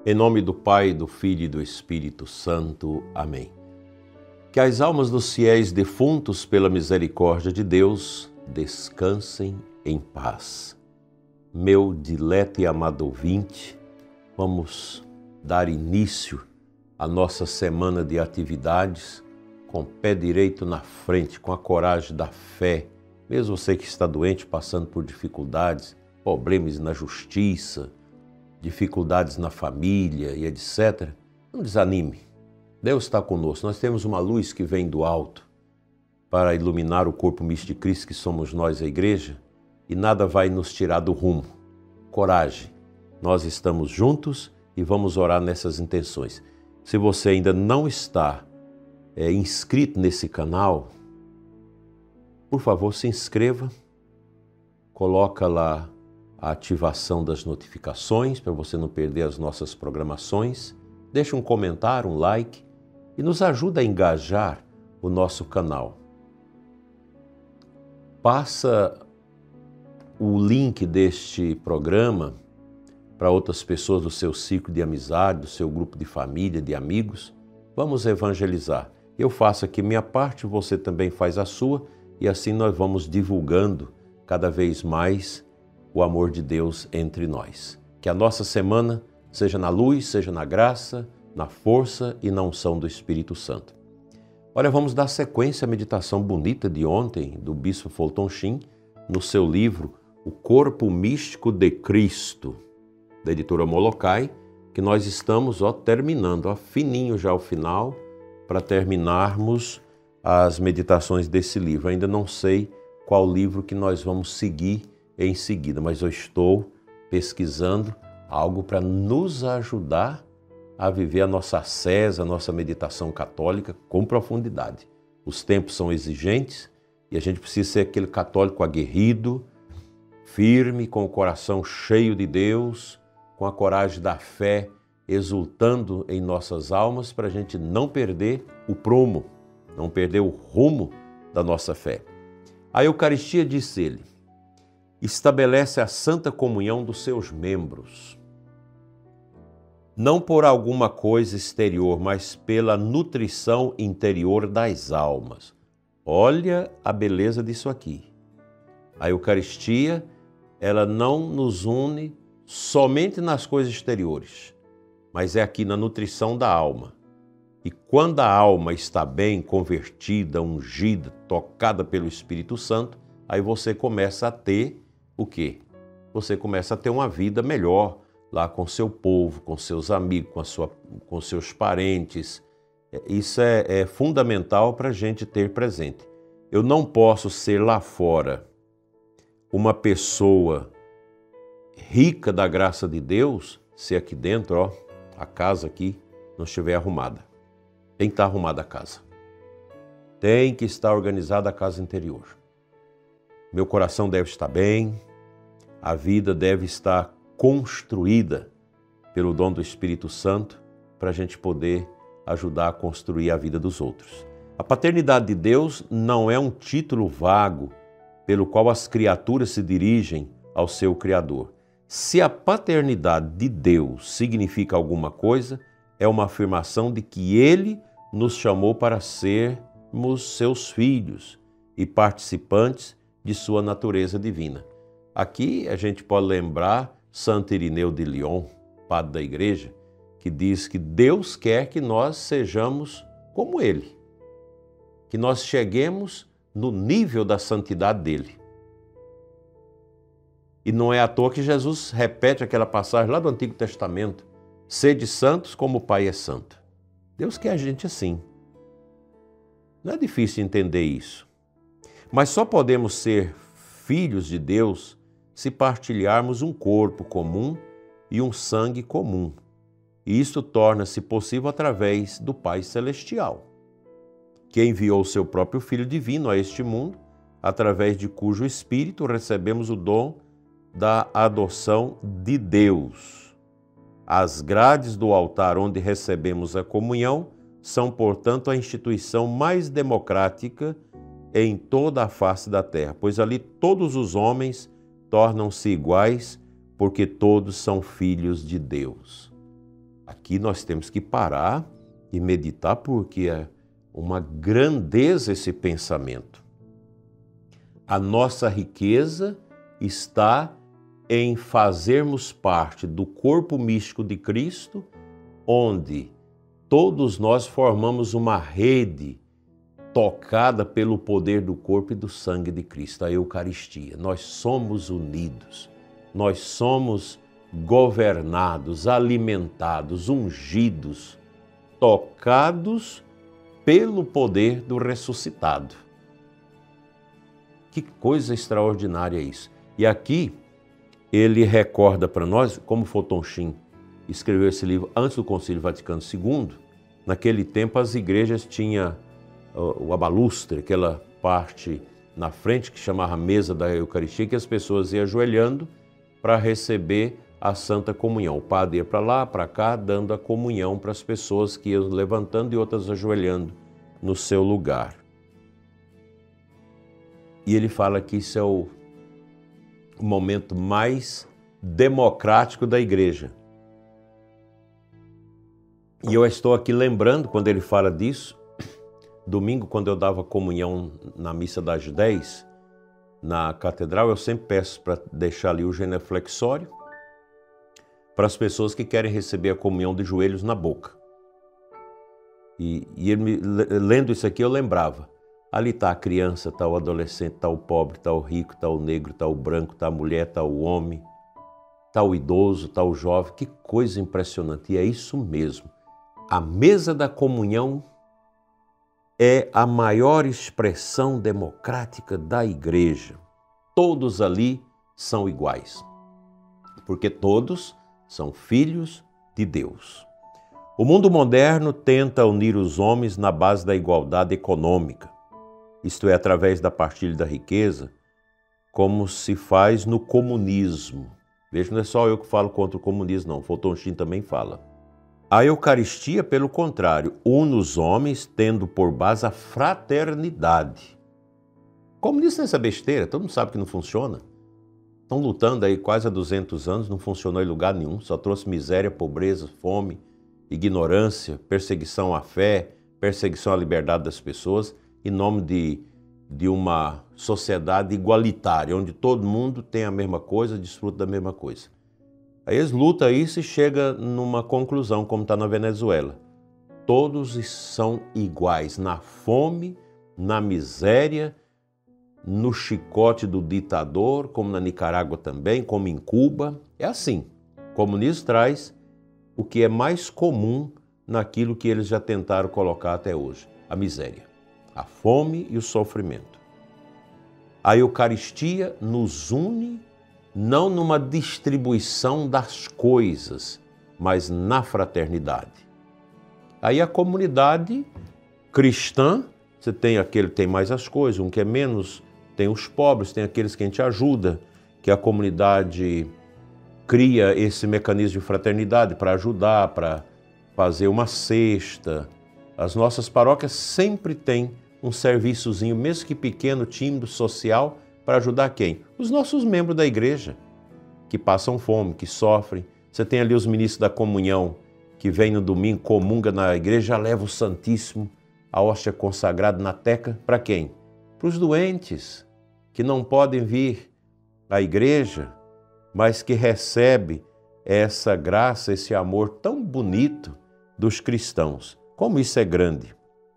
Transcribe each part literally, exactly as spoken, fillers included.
Em nome do Pai, do Filho e do Espírito Santo. Amém. Que as almas dos fiéis defuntos, pela misericórdia de Deus, descansem em paz. Meu dileto e amado ouvinte, vamos dar início à nossa semana de atividades com o pé direito na frente, com a coragem da fé. Mesmo você que está doente, passando por dificuldades, problemas na justiça, dificuldades na família e etcétera, não desanime. Deus está conosco. Nós temos uma luz que vem do alto para iluminar o corpo místico de Cristo, que somos nós, a igreja, e nada vai nos tirar do rumo. Coragem. Nós estamos juntos e vamos orar nessas intenções. Se você ainda não está é, inscrito nesse canal, por favor, se inscreva. Coloca lá a ativação das notificações para você não perder as nossas programações. Deixa um comentário, um like e nos ajuda a engajar o nosso canal. Passa o link deste programa para outras pessoas do seu ciclo de amizade, do seu grupo de família, de amigos. Vamos evangelizar. Eu faço aqui minha parte, você também faz a sua e assim nós vamos divulgando cada vez mais o amor de Deus entre nós. Que a nossa semana seja na luz, seja na graça, na força e na unção do Espírito Santo. Olha, vamos dar sequência à meditação bonita de ontem do Bispo Fulton Sheen, no seu livro O Corpo Místico de Cristo, da editora Molokai, que nós estamos ó, terminando, ó, fininho já o final, para terminarmos as meditações desse livro. Ainda não sei qual livro que nós vamos seguir em seguida, mas eu estou pesquisando algo para nos ajudar a viver a nossa ascese, a nossa meditação católica com profundidade. Os tempos são exigentes e a gente precisa ser aquele católico aguerrido, firme, com o coração cheio de Deus, com a coragem da fé exultando em nossas almas para a gente não perder o prumo, não perder o rumo da nossa fé. A Eucaristia, disse ele, estabelece a santa comunhão dos seus membros, não por alguma coisa exterior, mas pela nutrição interior das almas. Olha a beleza disso aqui. A Eucaristia, ela não nos une somente nas coisas exteriores, mas é aqui na nutrição da alma. E quando a alma está bem convertida, ungida, tocada pelo Espírito Santo, aí você começa a ter o quê? Você começa a ter uma vida melhor lá com seu povo, com seus amigos, com, a sua, com seus parentes. Isso é, é fundamental para a gente ter presente. Eu não posso ser lá fora uma pessoa rica da graça de Deus se aqui dentro, ó, a casa aqui não estiver arrumada. Tem que estar arrumada a casa. Tem que estar organizada a casa interior. Meu coração deve estar bem, a vida deve estar construída pelo dom do Espírito Santo para a gente poder ajudar a construir a vida dos outros. A paternidade de Deus não é um título vago pelo qual as criaturas se dirigem ao seu Criador. Se a paternidade de Deus significa alguma coisa, é uma afirmação de que Ele nos chamou para sermos seus filhos e participantes de sua natureza divina. Aqui a gente pode lembrar Santo Irineu de Lyon, padre da igreja, que diz que Deus quer que nós sejamos como Ele, que nós cheguemos no nível da santidade dele. E não é à toa que Jesus repete aquela passagem lá do Antigo Testamento, sede santos como o Pai é santo. Deus quer a gente assim. Não é difícil entender isso. Mas só podemos ser filhos de Deus se partilharmos um corpo comum e um sangue comum. E isso torna-se possível através do Pai Celestial, que enviou o seu próprio Filho Divino a este mundo, através de cujo Espírito recebemos o dom da adoção de Deus. As grades do altar onde recebemos a comunhão são, portanto, a instituição mais democrática em toda a face da terra, pois ali todos os homens tornam-se iguais, porque todos são filhos de Deus. aqui nós temos que parar e meditar, porque é uma grandeza esse pensamento. A nossa riqueza está em fazermos parte do corpo místico de Cristo, onde todos nós formamos uma rede tocada pelo poder do corpo e do sangue de Cristo, a Eucaristia. Nós somos unidos, nós somos governados, alimentados, ungidos, tocados pelo poder do ressuscitado. Que coisa extraordinária isso! E aqui ele recorda para nós, como Fulton Sheen escreveu esse livro antes do Concílio Vaticano segundo, naquele tempo as igrejas tinham o abalustre, aquela parte na frente que chamava mesa da Eucaristia, que as pessoas iam ajoelhando para receber a Santa Comunhão. O padre ia para lá, para cá, dando a comunhão para as pessoas que iam levantando e outras ajoelhando no seu lugar. E ele fala que isso é o momento mais democrático da igreja. E eu estou aqui lembrando, quando ele fala disso, domingo, quando eu dava comunhão na missa das dez, na catedral, eu sempre peço para deixar ali o genuflexório para as pessoas que querem receber a comunhão de joelhos na boca. E, e ele me, lendo isso aqui, eu lembrava. Ali está a criança, está o adolescente, está o pobre, está o rico, está o negro, está o branco, está a mulher, está o homem, está o idoso, está o jovem. Que coisa impressionante! E é isso mesmo. A mesa da comunhão é a maior expressão democrática da igreja. Todos ali são iguais, porque todos são filhos de Deus. O mundo moderno tenta unir os homens na base da igualdade econômica, isto é, através da partilha da riqueza, como se faz no comunismo. Veja, não é só eu que falo contra o comunismo, não. Fulton Sheen também fala. A Eucaristia, pelo contrário, une os homens tendo por base a fraternidade. Comunista é essa besteira, todo mundo sabe que não funciona. Estão lutando aí quase há duzentos anos, não funcionou em lugar nenhum, só trouxe miséria, pobreza, fome, ignorância, perseguição à fé, perseguição à liberdade das pessoas, em nome de, de uma sociedade igualitária, onde todo mundo tem a mesma coisa, desfruta da mesma coisa. Aí eles lutam isso e chegam numa conclusão, como está na Venezuela. Todos são iguais na fome, na miséria, no chicote do ditador, como na Nicarágua também, como em Cuba. É assim. O comunismo traz o que é mais comum naquilo que eles já tentaram colocar até hoje, a miséria, a fome e o sofrimento. A Eucaristia nos une não numa distribuição das coisas, mas na fraternidade. Aí a comunidade cristã, você tem aquele que tem mais as coisas, um que é menos, tem os pobres, tem aqueles que a gente ajuda, que a comunidade cria esse mecanismo de fraternidade para ajudar, para fazer uma cesta. As nossas paróquias sempre têm um serviçozinho, mesmo que pequeno, tímido, social, para ajudar quem? Os nossos membros da igreja, que passam fome, que sofrem. Você tem ali os ministros da comunhão, que vêm no domingo, comunga na igreja, leva o Santíssimo, a hóstia consagrada na teca, para quem? Para os doentes, que não podem vir à igreja, mas que recebe essa graça, esse amor tão bonito dos cristãos. Como isso é grande!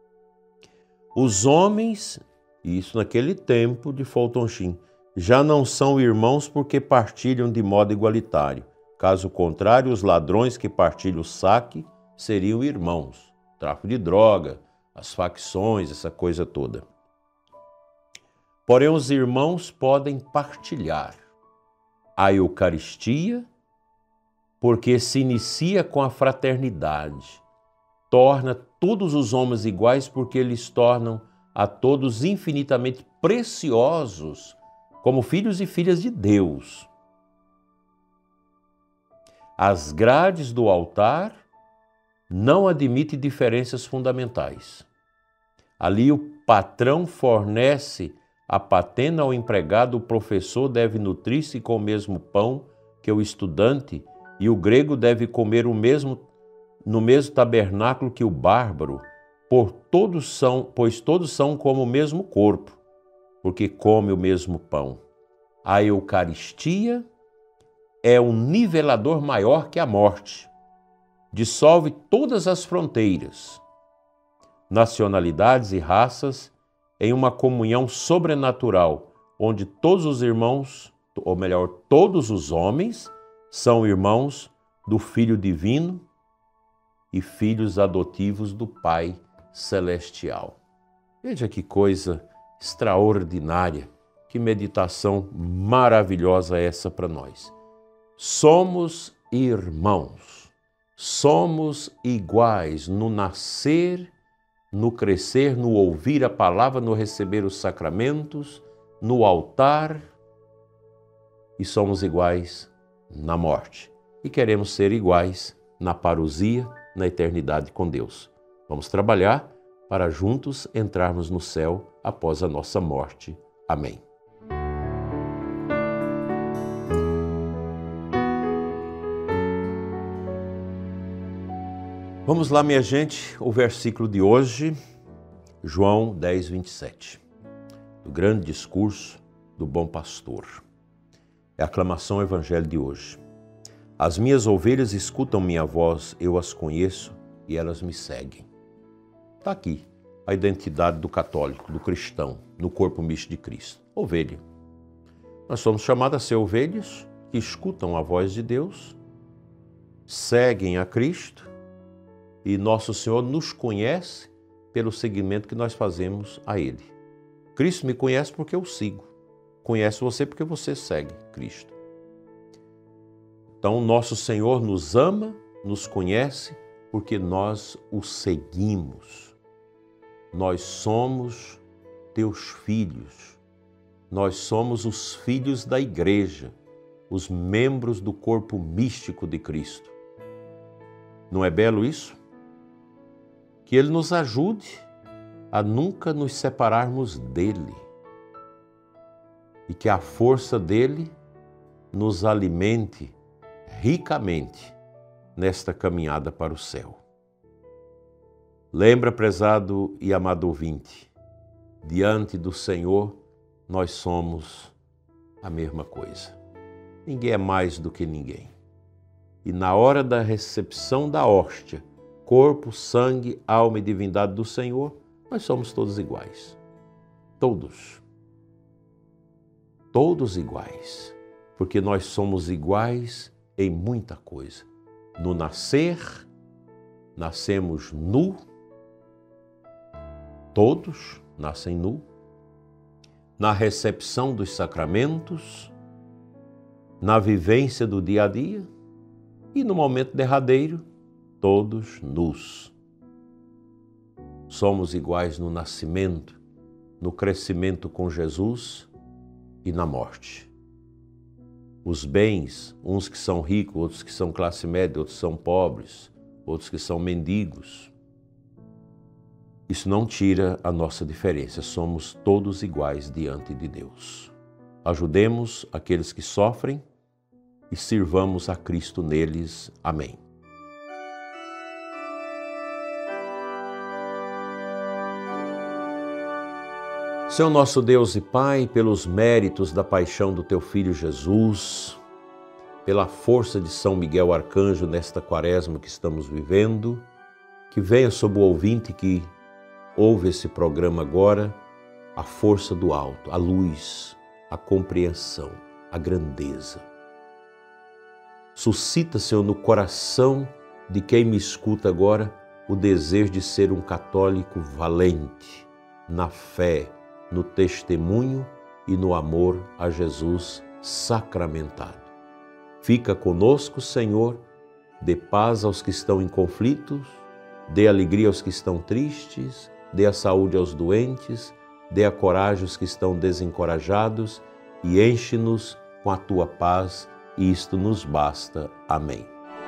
Os homens, isso naquele tempo de Fulton Sheen, já não são irmãos porque partilham de modo igualitário. Caso contrário, os ladrões que partilham o saque seriam irmãos. Tráfico de droga, as facções, essa coisa toda. Porém, os irmãos podem partilhar a Eucaristia porque se inicia com a fraternidade. Torna todos os homens iguais porque eles tornam a todos infinitamente preciosos como filhos e filhas de Deus. As grades do altar não admitem diferenças fundamentais. Ali o patrão fornece a patena ao empregado, o professor deve nutrir-se com o mesmo pão que o estudante e o grego deve comer o mesmo no mesmo tabernáculo que o bárbaro, por todos são, pois todos são como o mesmo corpo, porque come o mesmo pão. A Eucaristia é um nivelador maior que a morte. Dissolve todas as fronteiras, nacionalidades e raças em uma comunhão sobrenatural, onde todos os irmãos, ou melhor, todos os homens, são irmãos do Filho Divino e filhos adotivos do Pai Celestial. Veja que coisa extraordinária, que meditação maravilhosa é essa para nós. Somos irmãos, somos iguais no nascer, no crescer, no ouvir a palavra, no receber os sacramentos, no altar, e somos iguais na morte. E queremos ser iguais na parousia, na eternidade com Deus. Vamos trabalhar para juntos entrarmos no céu após a nossa morte. Amém. Vamos lá, minha gente, o versículo de hoje, João dez, vinte e sete, do grande discurso do bom pastor. É a aclamação ao evangelho de hoje. As minhas ovelhas escutam minha voz, eu as conheço e elas me seguem. Está aqui a identidade do católico, do cristão, no corpo místico de Cristo. Ovelha. Nós somos chamados a ser ovelhas que escutam a voz de Deus, seguem a Cristo, e nosso Senhor nos conhece pelo seguimento que nós fazemos a Ele. Cristo me conhece porque eu sigo. Conhece você porque você segue Cristo. Então, nosso Senhor nos ama, nos conhece, porque nós o seguimos. Nós somos teus filhos. Nós somos os filhos da igreja, os membros do corpo místico de Cristo. Não é belo isso? Que Ele nos ajude a nunca nos separarmos dEle e que a força dEle nos alimente ricamente nesta caminhada para o céu. Lembra, prezado e amado ouvinte, diante do Senhor nós somos a mesma coisa. Ninguém é mais do que ninguém. E na hora da recepção da hóstia, corpo, sangue, alma e divindade do Senhor, nós somos todos iguais. Todos. Todos iguais. Porque nós somos iguais em muita coisa. No nascer, nascemos nu. Todos nascem nu. Na recepção dos sacramentos, na vivência do dia a dia e no momento derradeiro, todos nus. Somos iguais no nascimento, no crescimento com Jesus e na morte. Os bens, uns que são ricos, outros que são classe média, outros são pobres, outros que são mendigos. Isso não tira a nossa diferença, somos todos iguais diante de Deus. Ajudemos aqueles que sofrem e sirvamos a Cristo neles. Amém. Senhor nosso Deus e Pai, pelos méritos da paixão do Teu Filho Jesus, pela força de São Miguel Arcanjo nesta quaresma que estamos vivendo, que venha sobre o ouvinte que ouve esse programa agora, a força do alto, a luz, a compreensão, a grandeza. Suscita, Senhor, no coração de quem me escuta agora o desejo de ser um católico valente, na fé, no testemunho e no amor a Jesus sacramentado. Fica conosco, Senhor, dê paz aos que estão em conflitos, dê alegria aos que estão tristes, dê a saúde aos doentes, dê a coragem aos que estão desencorajados e enche-nos com a Tua paz, e isto nos basta. Amém.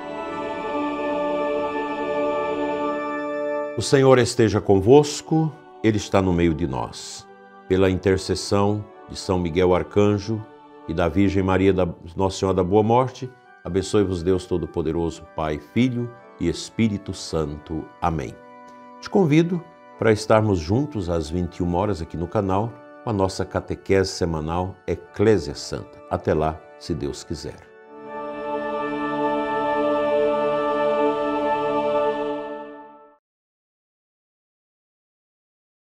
O Senhor esteja convosco, Ele está no meio de nós. Pela intercessão de São Miguel Arcanjo e da Virgem Maria, da Nossa Senhora da Boa Morte, abençoe-vos Deus Todo-Poderoso, Pai, Filho e Espírito Santo. Amém. Te convido para estarmos juntos às vinte e uma horas aqui no canal com a nossa catequese semanal Eclésia Santa. Até lá, se Deus quiser.